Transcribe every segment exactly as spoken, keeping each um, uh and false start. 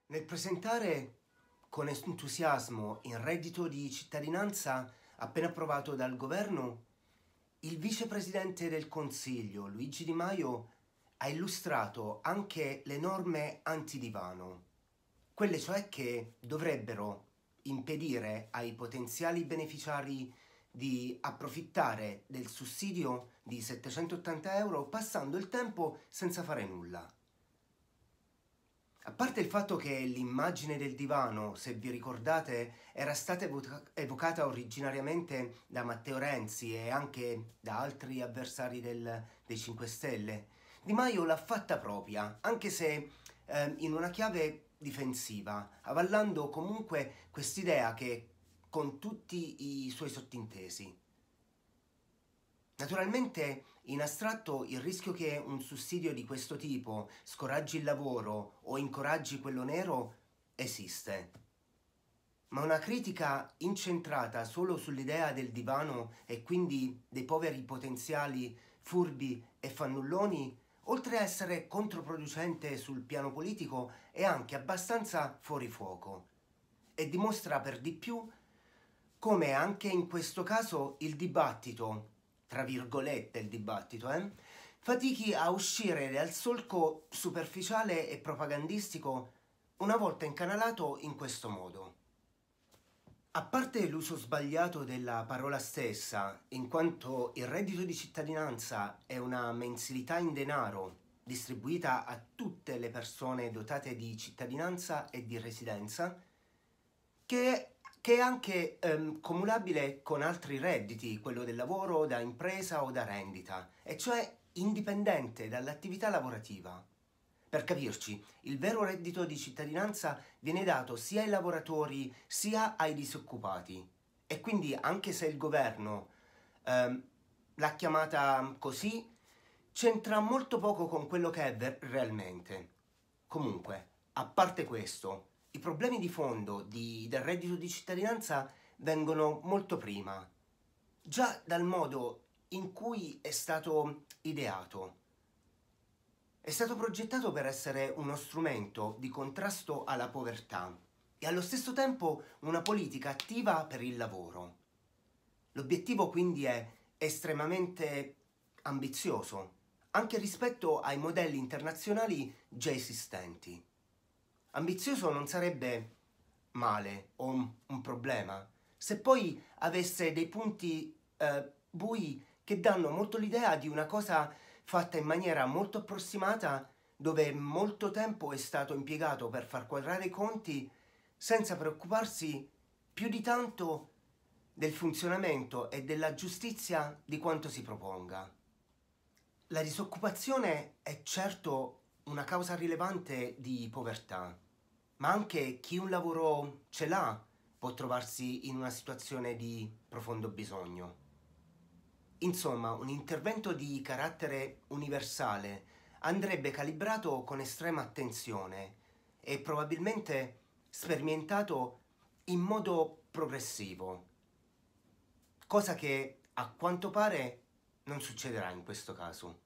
Nel presentare con entusiasmo il reddito di cittadinanza appena approvato dal governo, il vicepresidente del Consiglio, Luigi Di Maio, ha illustrato anche le norme antidivano, quelle cioè che dovrebbero impedire ai potenziali beneficiari di approfittare del sussidio di settecentottanta euro passando il tempo senza fare nulla. A parte il fatto che l'immagine del divano, se vi ricordate, era stata evoca- evocata originariamente da Matteo Renzi e anche da altri avversari del- dei cinque Stelle, Di Maio l'ha fatta propria, anche se eh, in una chiave difensiva, avallando comunque quest'idea che con tutti i suoi sottintesi. Naturalmente, in astratto, il rischio che un sussidio di questo tipo scoraggi il lavoro o incoraggi quello nero esiste. Ma una critica incentrata solo sull'idea del divano e quindi dei poveri potenziali furbi e fannulloni, oltre a essere controproducente sul piano politico, è anche abbastanza fuori fuoco e dimostra per di più come anche in questo caso il dibattito, tra virgolette il dibattito, eh, fatichi a uscire dal solco superficiale e propagandistico una volta incanalato in questo modo. A parte l'uso sbagliato della parola stessa, in quanto il reddito di cittadinanza è una mensilità in denaro distribuita a tutte le persone dotate di cittadinanza e di residenza, che, che è anche ehm, cumulabile con altri redditi, quello del lavoro, da impresa o da rendita, e cioè indipendente dall'attività lavorativa. Per capirci, il vero reddito di cittadinanza viene dato sia ai lavoratori sia ai disoccupati. E quindi anche se il governo ehm, l'ha chiamata così, c'entra molto poco con quello che è ver- realmente. Comunque, a parte questo, i problemi di fondo di- del reddito di cittadinanza vengono molto prima, già dal modo in cui è stato ideato. È stato progettato per essere uno strumento di contrasto alla povertà e allo stesso tempo una politica attiva per il lavoro. L'obiettivo quindi è estremamente ambizioso, anche rispetto ai modelli internazionali già esistenti. Ambizioso non sarebbe male o un, un problema, se poi avesse dei punti eh, bui che danno molto l'idea di una cosa fatta in maniera molto approssimata, dove molto tempo è stato impiegato per far quadrare i conti senza preoccuparsi più di tanto del funzionamento e della giustizia di quanto si proponga. La disoccupazione è certo una causa rilevante di povertà, ma anche chi un lavoro ce l'ha può trovarsi in una situazione di profondo bisogno. Insomma, un intervento di carattere universale andrebbe calibrato con estrema attenzione e probabilmente sperimentato in modo progressivo, cosa che a quanto pare non succederà in questo caso.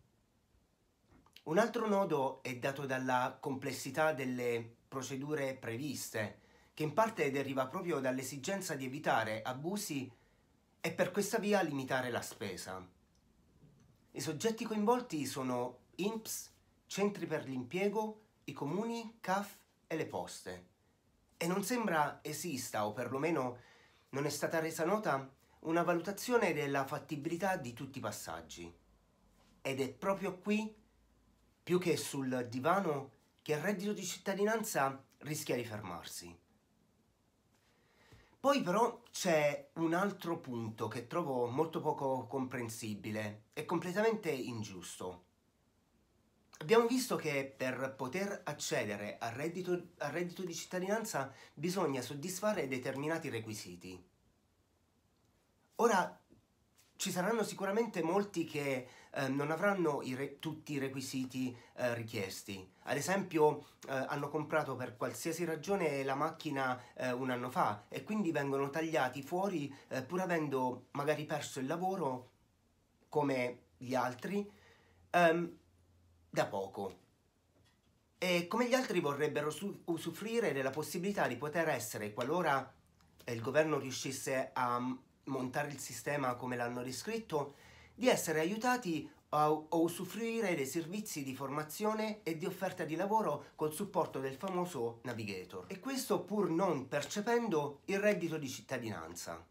Un altro nodo è dato dalla complessità delle procedure previste, che in parte deriva proprio dall'esigenza di evitare abusi e per questa via limitare la spesa. I soggetti coinvolti sono I N P S, centri per l'impiego, i comuni, C A F e le poste. E non sembra esista, o perlomeno non è stata resa nota, una valutazione della fattibilità di tutti i passaggi. Ed è proprio qui, più che sul divano, che il reddito di cittadinanza rischia di fermarsi. Poi però c'è un altro punto che trovo molto poco comprensibile e completamente ingiusto. Abbiamo visto che per poter accedere al reddito, al reddito di cittadinanza bisogna soddisfare determinati requisiti. Ora, ci saranno sicuramente molti che eh, non avranno i re- tutti i requisiti eh, richiesti. Ad esempio, eh, hanno comprato per qualsiasi ragione la macchina eh, un anno fa e quindi vengono tagliati fuori eh, pur avendo magari perso il lavoro come gli altri ehm, da poco. e come gli altri vorrebbero su- usufruire della possibilità di poter essere, qualora eh, il governo riuscisse a m- montare il sistema come l'hanno descritto, di essere aiutati a, a usufruire dei servizi di formazione e di offerta di lavoro col supporto del famoso Navigator. E questo pur non percependo il reddito di cittadinanza.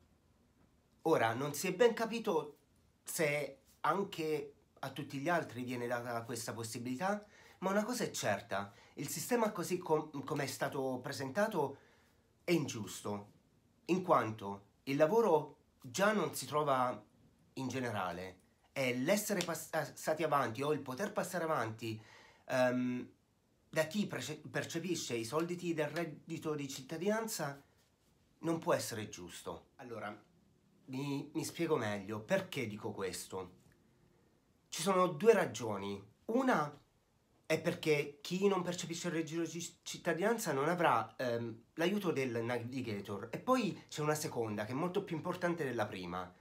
Ora, non si è ben capito se anche a tutti gli altri viene data questa possibilità, ma una cosa è certa, il sistema così com- come è stato presentato è ingiusto, in quanto il lavoro già non si trova in generale e l'essere passati avanti o il poter passare avanti ehm, da chi prece- percepisce i soldi del reddito di cittadinanza non può essere giusto. Allora, mi, mi spiego meglio perché dico questo. Ci sono due ragioni. Una è perché chi non percepisce il reddito di cittadinanza non avrà ehm, l'aiuto del Navigator. E poi c'è una seconda, che è molto più importante della prima,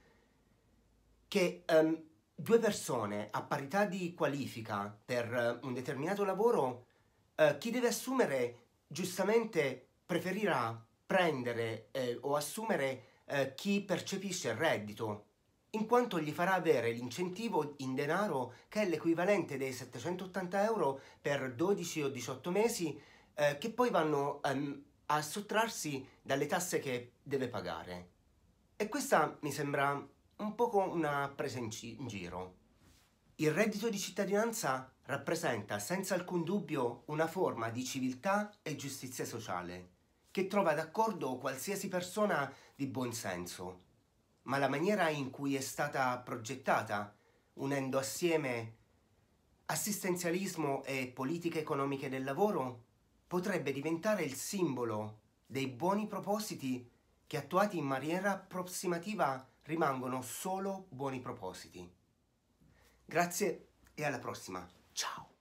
che ehm, due persone a parità di qualifica per eh, un determinato lavoro, eh, chi deve assumere giustamente preferirà prendere eh, o assumere eh, chi percepisce il reddito, in quanto gli farà avere l'incentivo in denaro che è l'equivalente dei settecentottanta euro per dodici o diciotto mesi, eh, che poi vanno ehm, a sottrarsi dalle tasse che deve pagare. E questa mi sembra un poco una presa in, ci- in giro. Il reddito di cittadinanza rappresenta senza alcun dubbio una forma di civiltà e giustizia sociale, che trova d'accordo qualsiasi persona di buon senso, ma la maniera in cui è stata progettata, unendo assieme assistenzialismo e politiche economiche del lavoro, potrebbe diventare il simbolo dei buoni propositi che attuati in maniera approssimativa rimangono solo buoni propositi. Grazie e alla prossima. Ciao!